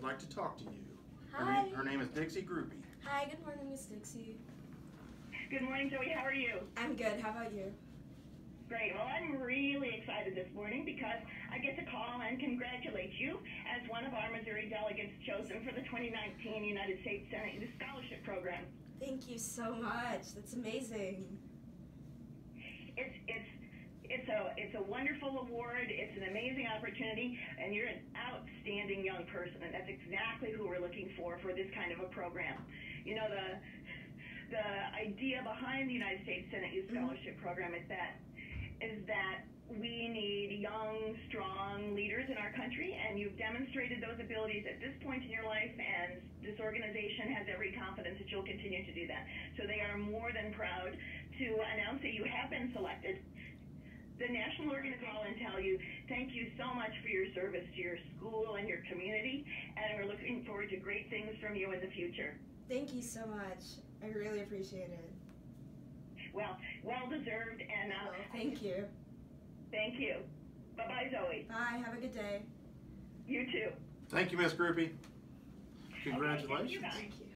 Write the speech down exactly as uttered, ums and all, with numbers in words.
like to talk to you. Her Hi. name, her name is Dixie Grupe. Hi, good morning, Miss Dixie. Good morning, Zoe. How are you? I'm good. How about you? Great. Well, I'm really excited this morning because I get to call and congratulate you as one of our Missouri delegates chosen for the twenty nineteen United States Senate Youth Scholarship Program. Thank you so much. That's amazing. It's it's it's a it's a wonderful award. It's an amazing opportunity, and you're an outstanding young person, and that's exactly who we're looking for for this kind of a program. You know, the the idea behind the United States Senate Youth Scholarship mm-hmm. Program is that is that we need young, strong leaders in our country, and you've demonstrated those abilities at this point in your life, and this organization has every confidence that you'll continue to do that. So they are more than proud to announce that you have been selected. The national organization will tell you, thank you so much for your service to your school and your community, and we're looking forward to great things from you in the future. Thank you so much. I really appreciate it. Well, well deserved, and uh, well, thank you. Thank you. Bye-bye, Zoe. Bye. Have a good day. You too. Thank you, Miss Grupe. Congratulations. Okay, thank you guys. Thank you.